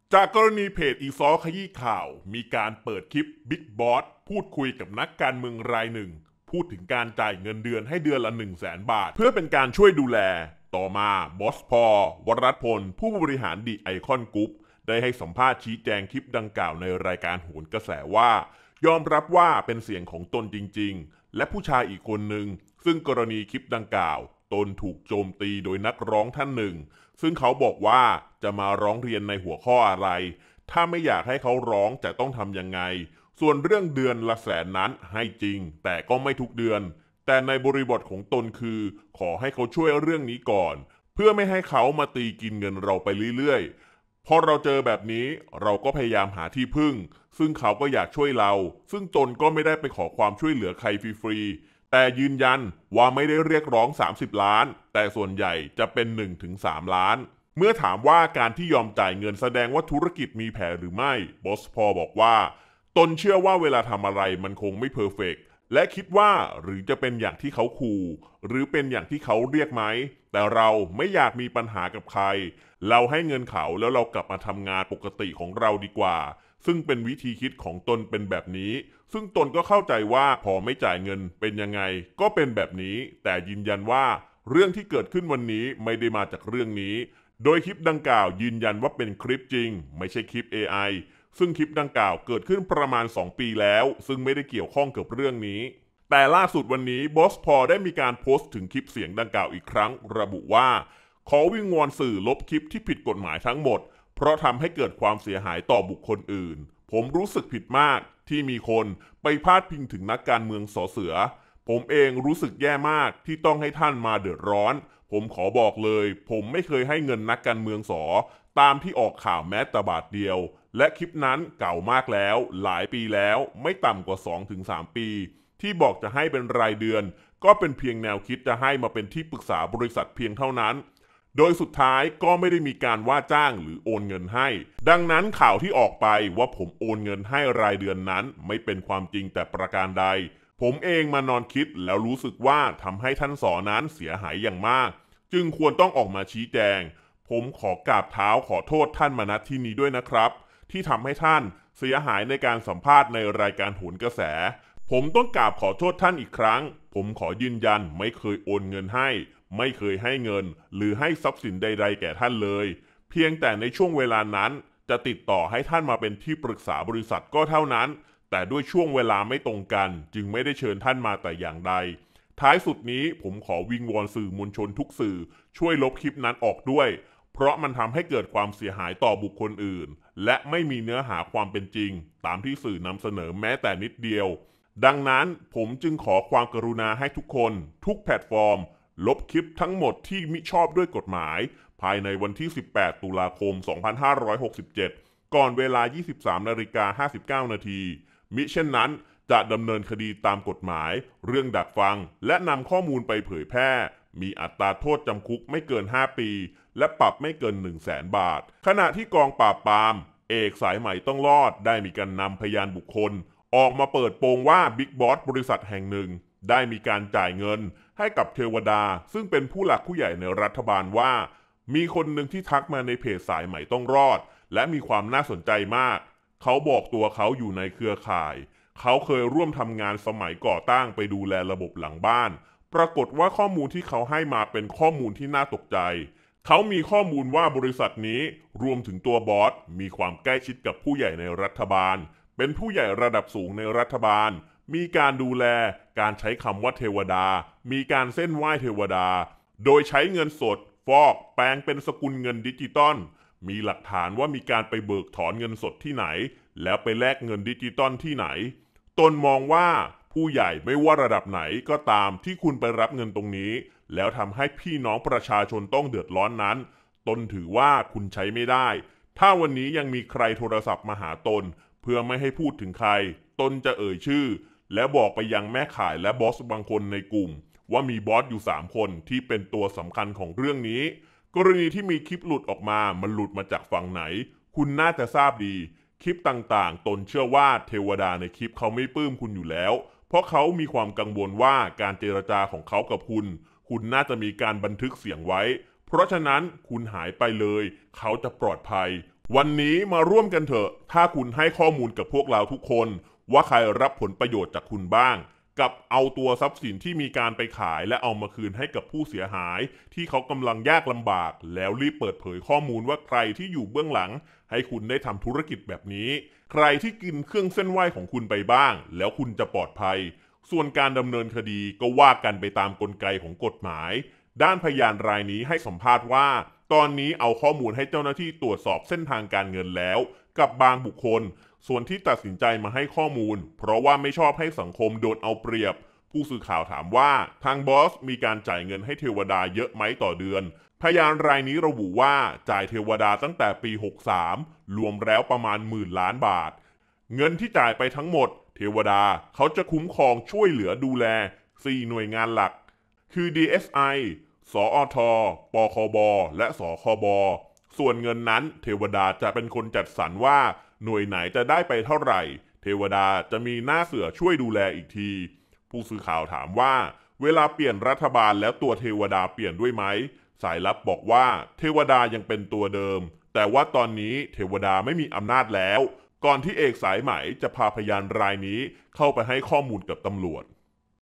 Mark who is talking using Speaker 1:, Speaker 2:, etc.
Speaker 1: จากกรณีเพจอีซอขยี้ข่าวมีการเปิดคลิปบิ๊กบอสพูดคุยกับนักการเมืองรายหนึ่งพูดถึงการจ่ายเงินเดือนให้เดือนละ100,000 บาทเพื่อเป็นการช่วยดูแลต่อมาบอสพอวรัตพลผู้บริหารดีไอคอนกรุ๊ปได้ให้สัมภาษณ์ชี้แจงคลิปดังกล่าวในรายการโหนกระแสว่ายอมรับว่าเป็นเสียงของตนจริงๆและผู้ชายอีกคนหนึ่งซึ่งกรณีคลิปดังกล่าวตนถูกโจมตีโดยนักร้องท่านหนึ่งซึ่งเขาบอกว่าจะมาร้องเรียนในหัวข้ออะไร ถ้าไม่อยากให้เขาร้องจะต้องทำยังไง ส่วนเรื่องเดือนละแสนนั้นให้จริงแต่ก็ไม่ทุกเดือน แต่ในบริบทของตนคือขอให้เขาช่วยเรื่องนี้ก่อนเพื่อไม่ให้เขามาตีกินเงินเราไปเรื่อยๆพอเราเจอแบบนี้เราก็พยายามหาที่พึ่งซึ่งเขาก็อยากช่วยเราซึ่งตนก็ไม่ได้ไปขอความช่วยเหลือใครฟรีๆแต่ยืนยันว่าไม่ได้เรียกร้อง30 ล้านแต่ส่วนใหญ่จะเป็น1 ถึง 3 ล้าน เมื่อถามว่าการที่ยอมจ่ายเงินแสดงว่าธุรกิจมีแผลหรือไม่บอสพอบอกว่าตนเชื่อว่าเวลาทำอะไรมันคงไม่เพอร์เฟกต์และคิดว่าหรือจะเป็นอย่างที่เขาขู่หรือเป็นอย่างที่เขาเรียกไหมแต่เราไม่อยากมีปัญหากับใครเราให้เงินเขาแล้วเรากลับมาทำงานปกติของเราดีกว่าซึ่งเป็นวิธีคิดของตนเป็นแบบนี้ซึ่งตนก็เข้าใจว่าพอไม่จ่ายเงินเป็นยังไงก็เป็นแบบนี้แต่ยืนยันว่าเรื่องที่เกิดขึ้นวันนี้ไม่ได้มาจากเรื่องนี้ โดยคลิปดังกล่าวยืนยันว่าเป็นคลิปจริงไม่ใช่คลิป AI ซึ่งคลิปดังกล่าวเกิดขึ้นประมาณ2 ปีแล้วซึ่งไม่ได้เกี่ยวข้องกับเรื่องนี้แต่ล่าสุดวันนี้บอสพอได้มีการโพสต์ถึงคลิปเสียงดังกล่าวอีกครั้งระบุว่าขอวิงวอนสื่อลบคลิปที่ผิดกฎหมายทั้งหมดเพราะทำให้เกิดความเสียหายต่อบุคคลอื่นผมรู้สึกผิดมากที่มีคนไปพาดพิงถึงนักการเมืองสอเสือผมเองรู้สึกแย่มากที่ต้องให้ท่านมาเดือดร้อนผมขอบอกเลยผมไม่เคยให้เงินนักการเมืองตามที่ออกข่าวแม้แต่บาทเดียวและคลิปนั้นเก่ามากแล้วหลายปีแล้วไม่ต่ำกว่า 2 ถึง 3 ปีที่บอกจะให้เป็นรายเดือนก็เป็นเพียงแนวคิดจะให้มาเป็นที่ปรึกษาบริษัทเพียงเท่านั้นโดยสุดท้ายก็ไม่ได้มีการว่าจ้างหรือโอนเงินให้ดังนั้นข่าวที่ออกไปว่าผมโอนเงินให้รายเดือนนั้นไม่เป็นความจริงแต่ประการใดผมเองมานอนคิดแล้วรู้สึกว่าทำให้ท่านสอนั้นเสียหายอย่างมากจึงควรต้องออกมาชี้แจงผมขอกราบเท้าขอโทษท่านมาณที่นี้ด้วยนะครับที่ทำให้ท่านเสียหายในการสัมภาษณ์ในรายการโหนกระแสผมต้องกราบขอโทษท่านอีกครั้งผมขอยืนยันไม่เคยโอนเงินให้ไม่เคยให้เงินหรือให้ทรัพย์สินใดๆแก่ท่านเลยเพียงแต่ในช่วงเวลานั้นจะติดต่อให้ท่านมาเป็นที่ปรึกษาบริษัทก็เท่านั้นแต่ด้วยช่วงเวลาไม่ตรงกันจึงไม่ได้เชิญท่านมาแต่อย่างใดท้ายสุดนี้ผมขอวิงวอนสื่อมวลชนทุกสื่อช่วยลบคลิปนั้นออกด้วยเพราะมันทำให้เกิดความเสียหายต่อบุคคลอื่นและไม่มีเนื้อหาความเป็นจริงตามที่สื่อนำเสนอแม้แต่นิดเดียวดังนั้นผมจึงขอความกรุณาให้ทุกคนทุกแพลตฟอร์มลบคลิปทั้งหมดที่มิชอบด้วยกฎหมายภายในวันที่ 18 ตุลาคม 2567 ก่อนเวลา 23:59 นาทีมิเช่นนั้นจะดำเนินคดีตามกฎหมายเรื่องดักฟังและนำข้อมูลไปเผยแพร่มีอัตราโทษจำคุกไม่เกิน 5 ปีและปรับไม่เกิน 100,000 บาทขณะที่กองปราบปรามเอกสายใหม่ต้องรอดได้มีการนำพยานบุคคลออกมาเปิดโปงว่าบิ๊กบอสบริษัทแห่งหนึ่งได้มีการจ่ายเงินให้กับเทวดาซึ่งเป็นผู้หลักผู้ใหญ่ในรัฐบาลว่ามีคนหนึ่งที่ทักมาในเพจสายใหม่ต้องรอดและมีความน่าสนใจมากเขาบอกตัวเขาอยู่ในเครือข่ายเขาเคยร่วมทำงานสมัยก่อตั้งไปดูแลระบบหลังบ้านปรากฏว่าข้อมูลที่เขาให้มาเป็นข้อมูลที่น่าตกใจเขามีข้อมูลว่าบริษัทนี้รวมถึงตัวบอสมีความใกล้ชิดกับผู้ใหญ่ในรัฐบาลเป็นผู้ใหญ่ระดับสูงในรัฐบาลมีการดูแลการใช้คำว่าเทวดามีการเส้นไหว้เทวดาโดยใช้เงินสดฟอกแปลงเป็นสกุลเงินดิจิตอลมีหลักฐานว่ามีการไปเบิกถอนเงินสดที่ไหนแล้วไปแลกเงินดิจิตอลที่ไหนตนมองว่าผู้ใหญ่ไม่ว่าระดับไหนก็ตามที่คุณไปรับเงินตรงนี้แล้วทำให้พี่น้องประชาชนต้องเดือดร้อนนั้นตนถือว่าคุณใช้ไม่ได้ถ้าวันนี้ยังมีใครโทรศัพท์มาหาตนเพื่อไม่ให้พูดถึงใครตนจะเอ่ยชื่อและบอกไปยังแม่ขายและบอสบางคนในกลุ่มว่ามีบอสอยู่3 คนที่เป็นตัวสำคัญของเรื่องนี้กรณีที่มีคลิปหลุดออกมามันหลุดมาจากฝั่งไหนคุณน่าจะทราบดีคลิปต่างๆตนเชื่อว่าเทวดาในคลิปเขาไม่ปลื้มคุณอยู่แล้วเพราะเขามีความกังวลว่าการเจรจาของเขากับคุณน่าจะมีการบันทึกเสียงไว้เพราะฉะนั้นคุณหายไปเลยเขาจะปลอดภัยวันนี้มาร่วมกันเถอะถ้าคุณให้ข้อมูลกับพวกเราทุกคนว่าใครรับผลประโยชน์จากคุณบ้างกับเอาตัวทรัพย์สินที่มีการไปขายและเอามาคืนให้กับผู้เสียหายที่เขากำลังยากลำบากแล้วรีบเปิดเผยข้อมูลว่าใครที่อยู่เบื้องหลังให้คุณได้ทำธุรกิจแบบนี้ใครที่กินเครื่องเส้นไหว้ของคุณไปบ้างแล้วคุณจะปลอดภัยส่วนการดำเนินคดีก็ว่ากันไปตามกลไกของกฎหมายด้านพยานรายนี้ให้สัมภาษณ์ว่าตอนนี้เอาข้อมูลให้เจ้าหน้าที่ตรวจสอบเส้นทางการเงินแล้วกับบางบุคคลส่วนที่ตัดสินใจมาให้ข้อมูลเพราะว่าไม่ชอบให้สังคมโดนเอาเปรียบผู้สื่อข่าวถามว่าทางบอสมีการจ่ายเงินให้เทวดาเยอะไหมต่อเดือนพยานรายนี้ระบุว่าจ่ายเทวดาตั้งแต่ปี63รวมแล้วประมาณ10,000,000 บาทเงินที่จ่ายไปทั้งหมดเทวดาเขาจะคุ้มครองช่วยเหลือดูแล4หน่วยงานหลักคือ DSI สอท ปคบ และสคบ ส่วนเงินนั้นเทวดาจะเป็นคนจัดสรรว่าหน่วยไหนจะได้ไปเท่าไหร่เทวดาจะมีหน้าเสือช่วยดูแลอีกทีผู้สื่อข่าวถามว่าเวลาเปลี่ยนรัฐบาลแล้วตัวเทวดาเปลี่ยนด้วยไหมสายลับบอกว่าเทวดายังเป็นตัวเดิมแต่ว่าตอนนี้เทวดาไม่มีอำนาจแล้วก่อนที่เอกสายไหมจะพาพยานรายนี้เข้าไปให้ข้อมูลกับตำรวจ